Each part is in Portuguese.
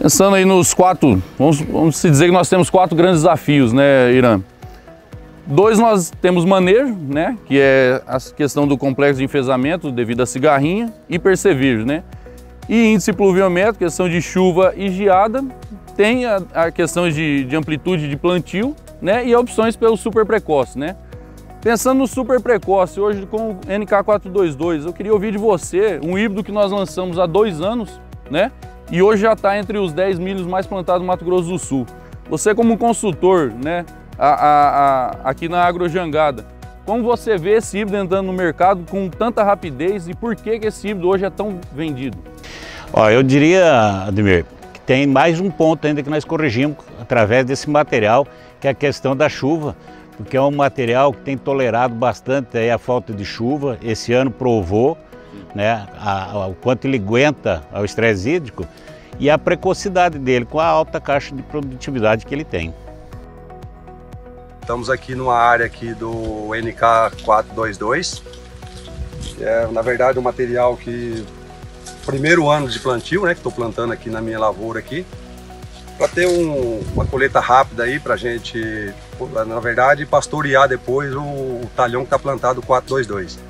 Pensando aí nos quatro, vamos se dizer que nós temos quatro grandes desafios, né, Irã? Dois nós temos manejo, né, que é a questão do complexo de enfesamento devido à cigarrinha e perseveros, né? E índice pluviométrico, questão de chuva e geada, tem a questão de amplitude de plantio, né, e opções pelo super precoce, né? Pensando no super precoce, hoje com o NK422, eu queria ouvir de você um híbrido que nós lançamos há 2 anos, né? E hoje já está entre os 10 milhos mais plantados no Mato Grosso do Sul. Você como consultor, né, aqui na Agrojangada, como você vê esse híbrido entrando no mercado com tanta rapidez e por que esse híbrido hoje é tão vendido? Ó, eu diria, Ademir, que tem mais um ponto ainda que nós corrigimos através desse material, que é a questão da chuva, porque é um material que tem tolerado bastante aí a falta de chuva. Esse ano provou, né, o quanto ele aguenta ao estresse hídrico e a precocidade dele com a alta taxa de produtividade que ele tem. Estamos aqui numa área aqui do NK422, que é na verdade um material que primeiro ano de plantio, né, que estou plantando aqui na minha lavoura aqui, para ter uma colheita rápida aí para a gente, na verdade, pastorear depois o talhão que está plantado 422.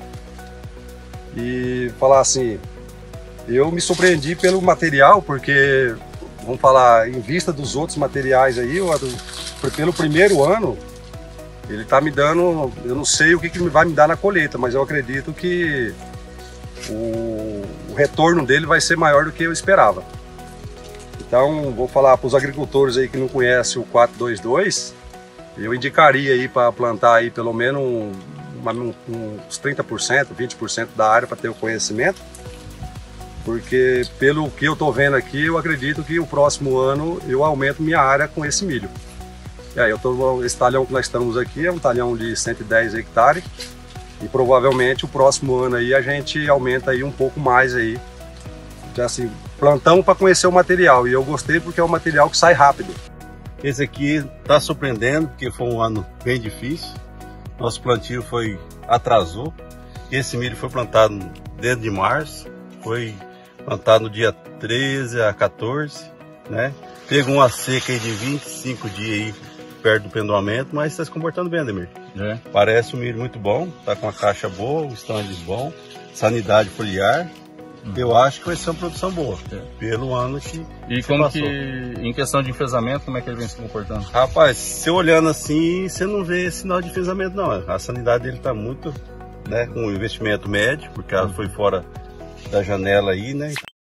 E falar assim, eu me surpreendi pelo material, porque, vamos falar, em vista dos outros materiais aí, pelo primeiro ano, ele está me dando, eu não sei o que vai me dar na colheita, mas eu acredito que o retorno dele vai ser maior do que eu esperava. Então, vou falar para os agricultores aí que não conhecem o 422, eu indicaria aí para plantar aí pelo menos uns 30%, 20% da área para ter o conhecimento, porque pelo que eu estou vendo aqui, eu acredito que o próximo ano eu aumento minha área com esse milho. E aí, esse talhão que nós estamos aqui é um talhão de 110 hectares e provavelmente o próximo ano aí a gente aumenta aí um pouco mais aí. Já assim, plantão para conhecer o material, e eu gostei porque é um material que sai rápido. Esse aqui está surpreendendo porque foi um ano bem difícil. Nosso plantio atrasou. Esse milho foi plantado dentro de março, foi plantado no dia 13 a 14, né? Teve uma seca aí de 25 dias aí perto do pendoamento, mas está se comportando bem, Ademir. Parece um milho muito bom, está com a caixa boa, o stand bom, sanidade foliar. Eu acho que vai ser uma produção boa, pelo ano que E como passou. Em questão de enfesamento, como é que ele vem se comportando? Rapaz, você olhando assim, você não vê sinal de enfesamento não. A sanidade dele está muito, né, com um investimento médio, porque ela foi fora da janela aí, né?